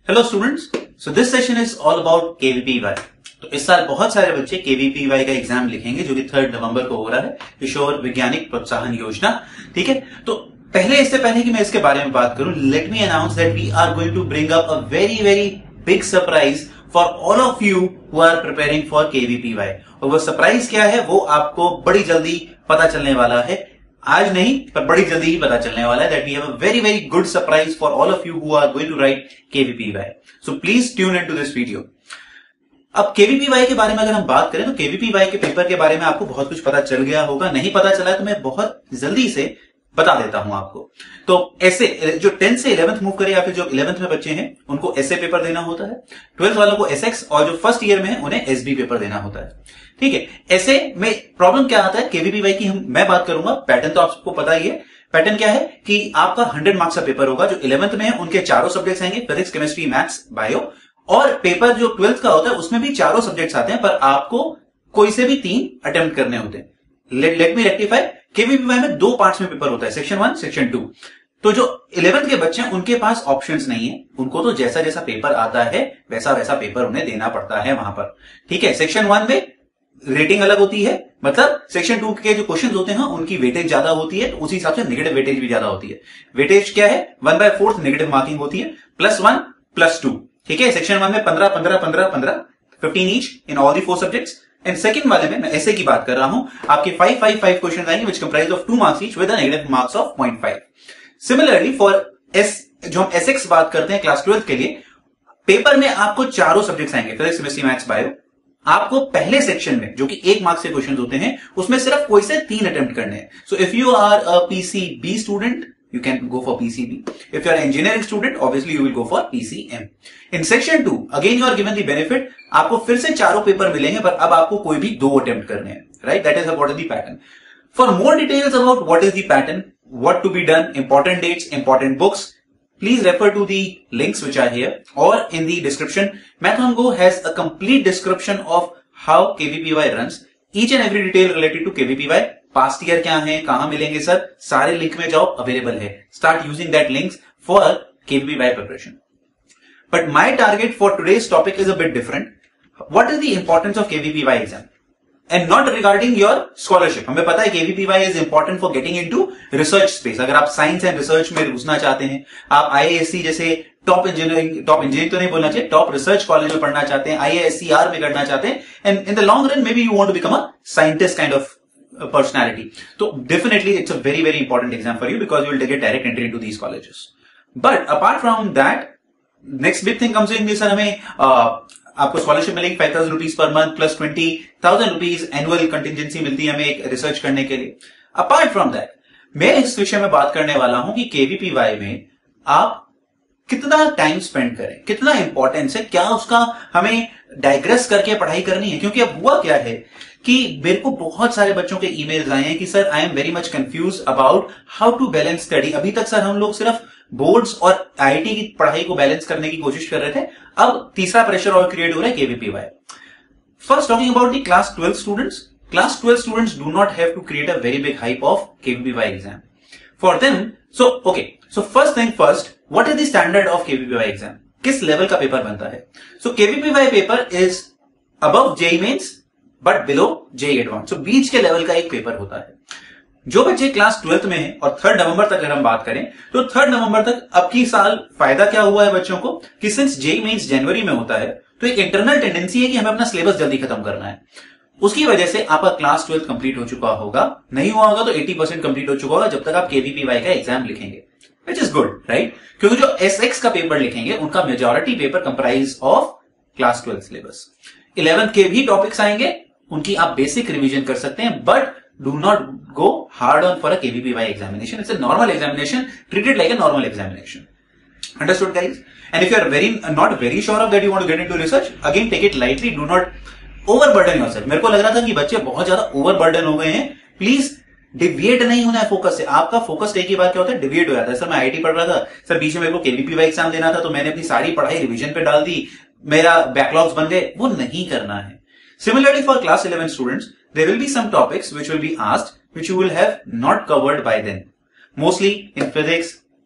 Hello students, so this session is all about KVPY. तो इस साल बहुत सारे बच्चे केवीपीवाई का एग्जाम लिखेंगे जो कि 3 नवंबर को हो रहा है, किशोर वैज्ञानिक प्रोत्साहन योजना। ठीक है, तो इससे पहले कि मैं इसके बारे में बात करूं, let me announce that we are going to bring up a very very big surprise for all of you who are preparing for KVPY. और वो सरप्राइज क्या है वो आपको बड़ी जल्दी पता चलने वाला है। आज नहीं पर बड़ी जल्दी ही पता चलने वाला है। That we have a very very good surprise for all of you who are going to write KVPY. So please tune in to this video. अब केवीपीवाई के बारे में अगर हम बात करें तो केवीपीवाई के पेपर के बारे में आपको बहुत कुछ पता चल गया होगा। नहीं पता चला तो मैं बहुत जल्दी से बता देता हूं आपको। तो ऐसे जो 10th से 11th मूव करे या फिर जो 11th में बच्चे हैं उनको ऐसे पेपर देना होता है, 12th वालों को एसएक्स, और जो फर्स्ट ईयर में है उन्हें एसबी पेपर देना होता है। ठीक है, ऐसे में प्रॉब्लम क्या आता है केवीपीवाई की मैं बात करूंगा। पैटर्न तो आपको पता ही है। पैटर्न क्या है कि आपका 100 मार्क्स का पेपर होगा। जो 11th में है उनके चारों सब्जेक्ट्स आएंगे, फिजिक्स, केमिस्ट्री, मैथ्स, बायो। और पेपर जो 12th का होता है उसमें भी चारों सब्जेक्ट्स आते हैं, पर आपको कोई से भी 3 अटेम्प्ट करने होते हैं। लेट मी रेक्टिफाई, केवीपीवाई में 2 पार्ट्स में पेपर होता है, सेक्शन 1, सेक्शन 2। तो जो 11th के बच्चे हैं उनके पास ऑप्शंस नहीं है, उनको तो जैसा जैसा पेपर आता है वैसा वैसा पेपर उन्हें देना पड़ता है वहां पर। ठीक है, सेक्शन 1 में रेटिंग अलग होती है, मतलब सेक्शन 2 के जो क्वेश्चंस होते हैं उनकी वेटेज ज्यादा होती है, तो उसी हिसाब से नेगेटिव वेटेज भी ज्यादा होती है। वेटेज क्या है? 1/4 नेगेटिव मार्किंग होती है, +1 +2। ठीक है, सेक्शन 1 में 15 15 15 15 15 each in all the 4 subjects. And second वाले में मैं ऐसे की बात कर रहा हूं, आपके 5 5 5 क्वेश्चन आएंगे which comprise of 2 marks each with a negative marks of 0.5। Similarly for जो हम एसएक्स बात करते हैं क्लास 12 के लिए, पेपर में आपको चारों सब्जेक्ट्स आएंगे, फिजिक्स, केमिस्ट्री, मैथ्स, बायो। आपको पहले सेक्शन में जो कि 1 मार्क्स के क्वेश्चन होते हैं उसमें सिर्फ कोई से 3 अटेम्प्ट करने हैं। So if you are a PCB student you can go for PCB. If you are an engineering student, obviously you will go for PCM. In section 2, again you are given the benefit, आपको फिर से चारों paper मिलेंगे, पर अब आपको कोई भी 2 अटेम्प्ट करने हैं, right? That is what is the pattern. For more details about what is the pattern, what to be done, important dates, important books, please refer to the links which are here or in the description. Marathon Go has a complete description of how KVPY runs. Each and every detail related to KVPY. Past year क्या है, कहां मिलेंगे sir, सारे link में जाओ, available है। Start using that links for KVPY preparation. But my target for today's topic is a bit different. What is the importance of KVPY exam and not regarding your scholarship. हमें पता है KVPY is important for getting into research space. अगर आप science and research में घुसना चाहते हैं, आप आईआईएससी जैसे टॉप इंजीनियरिंग तो नहीं बोलना चाहिए, टॉप रिसर्च कॉलेज में पढ़ना चाहते हैं, आईआईएससीआर में करना चाहते हैं, and in the long run may be you want to become a scientist kind of personality. So definitely it's a very very important exam for you because you will get direct entry into these colleges. But apart from that, next big thing comes in this, हमें आपको scholarship मिलेगी 5,000 rupees per month plus 20,000 rupees annual contingency मिलती है हमें एक research करने के लिए। अपार्ट फ्रॉम दैट मैं इस विषय में बात करने वाला हूं कि केवीपीवाई में आप कितना टाइम स्पेंड करें, कितना इंपॉर्टेंस है, क्या उसका हमें डाइग्रेस करके पढ़ाई करनी है। क्योंकि अब हुआ क्या है कि मेरे को बहुत सारे बच्चों के ईमेल्स आए हैं कि sir I am very much confuse about how to balance study. अभी तक सर हम लोग सिर्फ बोर्ड्स और आईआईटी की पढ़ाई को बैलेंस करने की कोशिश कर रहे थे, अब तीसरा प्रेशर और क्रिएट हो रहा है KVPY. First talking about the class 12 students, class 12 students do not have to create a very big hype of KVPY exam for them. So first thing first, what is the standard of KVPY exam, किस level का paper बनता है। So KVPY paper is above JEE mains but below JEE advance. So बीच के level का एक paper होता है। जो बच्चे क्लास 12th में हैं और 3 नवंबर तक अगर हम बात करें तो 3 नवंबर तक अब की साल फायदा क्या हुआ है बच्चों को कि सिंस जेईई मेंस जनवरी में होता है तो एक इंटरनल टेंडेंसी है कि हमें अपना सिलेबस जल्दी खत्म करना है। उसकी वजह से आपका क्लास 12 कंप्लीट हो चुका होगा, नहीं हुआ होगा तो 80% कंप्लीट हो चुका होगा जब तक आप केवीपीवाई का एग्जाम लिखेंगे, विच इज गुड, राइट? क्योंकि जो एसएक्स का पेपर लिखेंगे उनका majority paper comprise of class 12 syllabus. 11th के भी टॉपिक्स आएंगे, उनकी आप बेसिक रिवीजन कर सकते हैं, but do not go hard on for a KVPY examination. It's a normal examination, treat it like a normal examination. Understood guys? And if you are not very sure of that you want to get into research, again take it lightly, do not overburden yourself. मेरे को लग रहा था कि बच्चे बहुत ज्यादा overburden हो गए हैं, प्लीज डिविएट नहीं होना है फोकस से। आपका फोकस कई बार क्या होता है, डिविएट हो जाता है। सर मैं आईआईटी पढ़ रहा था, सर बीच में मेरे को केवीपीवाई एग्जाम देना था तो मैंने अपनी सारी पढ़ाई रिवीजन पे डाल दी, मेरा बैकलॉग्स बन गए। वो नहीं करना है। Similarly, for class 11 students, there will be some topics which will be asked, which you will have not covered by then. Mostly in physics,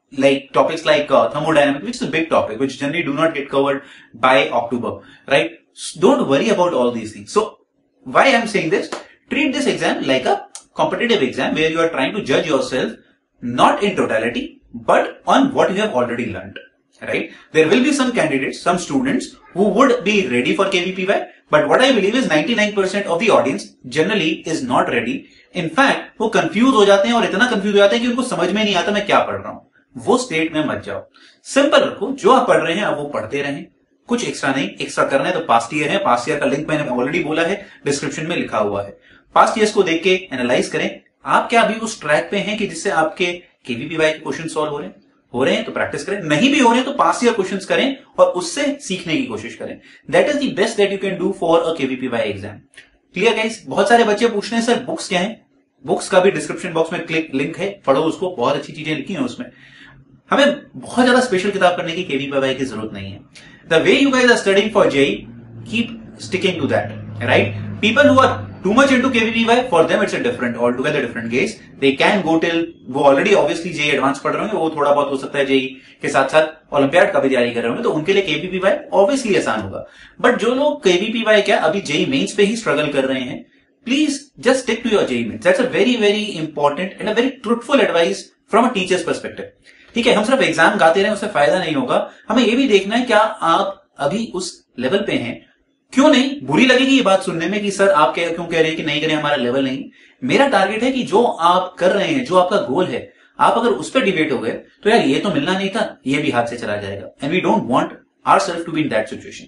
like topics like thermodynamics, which is a big topic, which generally do not get covered by October, right? So don't worry about all these things. So why I'm saying this? Treat this exam like a competitive exam where you are trying to judge yourself not in totality, but on what you have already learned, right? There will be some candidates, some students who would be ready for KVPY, but what I believe is 99% of the audience generally is not ready. In fact, वो confuse हो जाते हैं और इतना confuse हो जाते हैं कि उनको समझ में नहीं आता मैं क्या पढ़ रहा हूं. वो स्टेट में मत जाओ. सिंपल रखो, जो आप पढ़ रहे हैं आप वो पढ़ते रहें. कुछ एक्स्ट्रा नहीं. एक्स्ट्रा करना है तो पास्ट ईयर है. पास्ट ईयर का लिंक मैंने ऑलरेडी बोला है, डिस्क्रिप्शन में लिखा हुआ है. पास्ट ईयर्स को देख के एनालाइज करें. आप क्या अभी उस ट्रैक पे हैं कि जिससे आपके केवीपीवाई के क्वेश्चन सॉल्व हो रहे हैं? हो रहे हैं तो प्रैक्टिस करें. नहीं भी हो रहे हैं तो पास्ट ईयर क्वेश्चंस करें और उससे सीखने की कोशिश करें. That is the best that you can do for a KVPY exam. Clear guys? बहुत सारे बच्चे पूछ रहे हैं सर बुक्स क्या है. बुक्स का भी डिस्क्रिप्शन बॉक्स में लिंक है, पढ़ो उसको. बहुत अच्छी चीजें लिखी हैं उसमें. हमें बहुत ज्यादा स्पेशल किताब करने की केवीपीवाई की जरूरत नहीं है. The way you guys are studying for JEE, keep sticking to that, right? People who are too much into KVPY, for them it's a different, altogether different case. They can go till, वो already obviously JEE advance पढ़ रहे होंगे, वो थोड़ा बहुत हो सकता है JEE के साथ साथ ओलंपियाड का भी तैयारी कर रहे होंगे, तो उनके लिए KVPY obviously आसान होगा. बट जो लोग KVPY क्या अभी JEE मेंस पे ही स्ट्रगल कर रहे हैं, please just stick to your JEE mains. That's a very very important and a very truthful advice from a teacher's perspective. ठीक है, हम सिर्फ एग्जाम गाते रहे उससे फायदा नहीं होगा. हमें ये भी देखना है क्या आप अभी उस लेवल पे हैं. क्यों नहीं, बुरी लगेगी ये बात सुनने में कि सर आप क्यों कह रहे हैं कि नहीं करें, हमारा लेवल नहीं. मेरा टारगेट है कि जो आप कर रहे हैं, जो आपका गोल है, आप अगर उस पर डिबेट हो गए तो यार ये तो मिलना नहीं था, ये भी हाथ से चला जाएगा. And we don't want ourselves to be in that situation.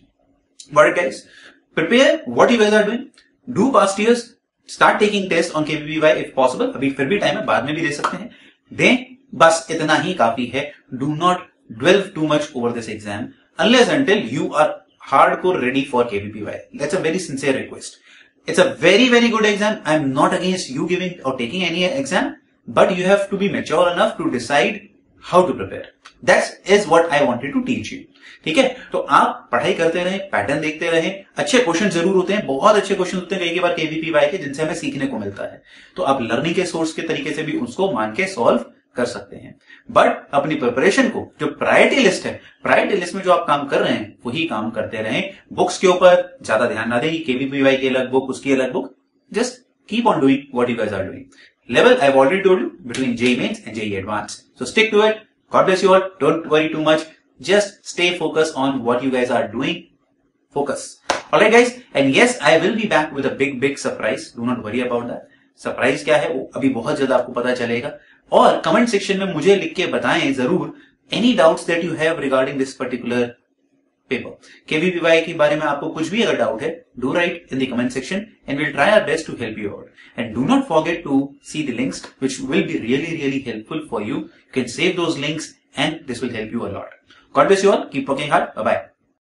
But guys, prepare what you guys are doing. Do past years, start taking test on KVPY if possible. अभी फिर भी टाइम है, बाद में भी दे सकते हैं. दें, बस इतना ही काफी है. Do not dwell too much over this exam unless until you are hardcore ready for KVPY. That's a very sincere request. It's a very very good exam. I'm not against you giving or taking any exam, but you have to be mature enough to decide how to prepare. That is what I wanted to teach you. ठीक है, तो आप पढ़ाई करते रहें, pattern देखते रहें. अच्छे क्वेश्चन जरूर होते हैं, बहुत अच्छे क्वेश्चन होते हैं कई बार केवीपीवाई के, जिनसे हमें सीखने को मिलता है. तो आप लर्निंग के सोर्स के तरीके से भी उसको मान के सॉल्व कर सकते हैं. बट अपनी प्रिपरेशन को, जो प्रायोरिटी लिस्ट है, प्रायोरिटी लिस्ट में जो आप काम कर रहे हैं वही काम करते रहें. बुक्स के ऊपर ज्यादा ध्यान ना दें. केवीपीवाई की अलग बुक, उसकी अलग book. Just keep on doing what you guys are doing. Level I have already told you between JEE mains and JEE advance. So stick to it. God bless you all. Don't worry too much. Just stay focused on what you guys are doing. Focus. Alright guys, and yes, I will be back with a big surprise. Do not worry about that. Surprise क्या है वो अभी बहुत जल्द आपको पता चलेगा. और कमेंट सेक्शन में मुझे लिख के बताएं जरूर any doubts that you have regarding this particular paper. KVPY के बारे में आपको कुछ भी अगर डाउट है, do write in the comment section and we'll try our best to help you out. And do not forget to see the links which will be really helpful for you. You can save those links and this will help you a lot. God bless you all. Keep working hard. Bye-bye.